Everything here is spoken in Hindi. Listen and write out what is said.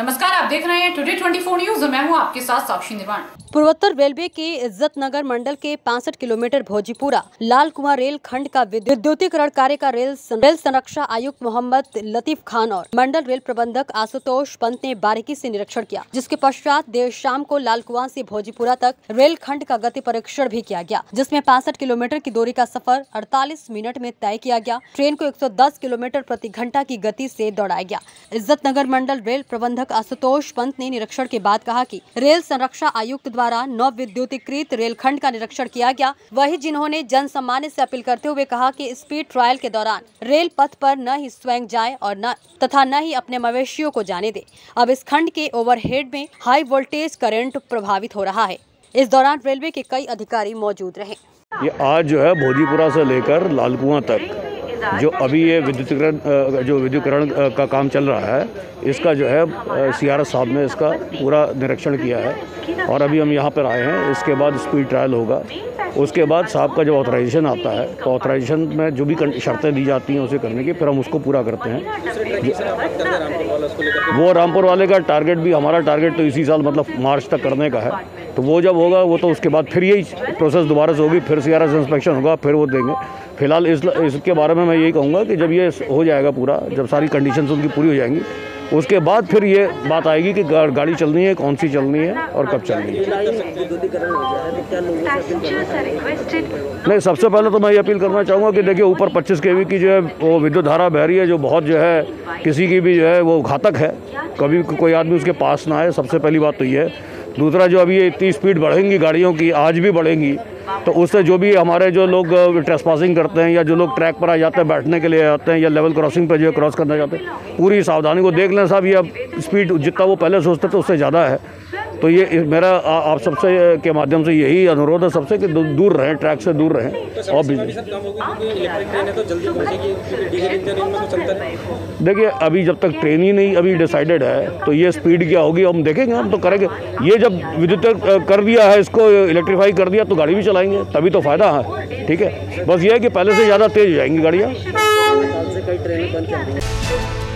नमस्कार, आप देख रहे हैं टुडे 24 न्यूज और मैं हूं आपके साथ साक्षी निर्वाण। पूर्वोत्तर रेलवे के इज्जत नगर मंडल के 65 किलोमीटर भोजीपुरा लाल कुआं रेल खंड का विद्युतीकरण कार्य का रेल संरक्षा आयुक्त मोहम्मद लतीफ खान और मंडल रेल प्रबंधक आशुतोष पंत ने बारीकी से निरीक्षण किया, जिसके पश्चात देर शाम को लाल कुआं से भोजीपुरा तक रेल खंड का गति परीक्षण भी किया गया, जिसमें 65 किलोमीटर की दूरी का सफर 48 मिनट में तय किया गया। ट्रेन को 110 किलोमीटर प्रति घंटा की गति से दौड़ाया गया। इज्जत नगर मंडल रेल प्रबंधक आशुतोष पंत ने निरीक्षण के बाद कहा कि रेल संरक्षा आयुक्त द्वारा नव विद्युतीकृत रेलखंड का निरीक्षण किया गया। वही जिन्होंने जन सामान्य से अपील करते हुए कहा कि स्पीड ट्रायल के दौरान रेल पथ पर न ही स्वयं जाए और न ही अपने मवेशियों को जाने दे। अब इस खंड के ओवरहेड में हाई वोल्टेज करंट प्रभावित हो रहा है। इस दौरान रेलवे के कई अधिकारी मौजूद रहे। ये आज जो है भोजीपुरा से लेकर लाल कुआं तक जो अभी ये विद्युतीकरण का काम चल रहा है, इसका जो है सीआरएस साहब ने इसका पूरा निरीक्षण किया है और अभी हम यहाँ पर आए हैं। इसके बाद स्पीड ट्रायल होगा। उसके बाद साहब का जब ऑथराइजेशन आता है तो ऑथराइजेशन में जो भी शर्तें दी जाती हैं उसे करने की, फिर हम उसको पूरा करते हैं। वो रामपुर वाले का टारगेट भी, हमारा टारगेट तो इसी साल मतलब मार्च तक करने का है। तो वो जब होगा वो तो उसके बाद फिर यही प्रोसेस दोबारा से होगी, फिर सीआरएस इंस्पेक्शन होगा, फिर वो देंगे। फिलहाल इसके बारे में मैं यही कहूँगा कि जब ये हो जाएगा पूरा, जब सारी कंडीशंस उनकी पूरी हो जाएंगी, उसके बाद फिर ये बात आएगी कि गाड़ी चलनी है, कौन सी चलनी है और कब चलनी है। नहीं, सबसे पहले तो मैं ये अपील करना चाहूँगा कि देखिए ऊपर 25 kV की जो है वो विद्युत धारा बह रही है, जो बहुत जो है किसी की भी जो है वो घातक है। कभी कोई आदमी उसके पास ना आए, सबसे पहली बात तो ये है। दूसरा, जो अभी ये इतनी स्पीड बढ़ेंगी गाड़ियों की, आज भी बढ़ेंगी, तो उससे जो भी हमारे जो लोग ट्रेसपासिंग करते हैं या जो लोग ट्रैक पर आ जाते हैं, बैठने के लिए आते हैं या लेवल क्रॉसिंग पर जो क्रॉस करना चाहते हैं, पूरी सावधानी को देख लें साहब। ये अब स्पीड जितना वो पहले सोचते थे उससे ज़्यादा है। तो ये मेरा आप सबसे के माध्यम से यही अनुरोध है सबसे कि दूर रहें, ट्रैक से दूर रहें। और देखिए, अभी जब तक ट्रेन ही नहीं अभी डिसाइडेड है तो ये स्पीड क्या होगी हम देखेंगे, हम तो करेंगे। ये जब विद्युत कर दिया है, इसको इलेक्ट्रीफाई कर दिया तो गाड़ी भी चलाएंगे, तभी तो फ़ायदा है। ठीक है, बस ये है कि पहले से ज़्यादा तेज़ हो जाएंगी गाड़ियाँ।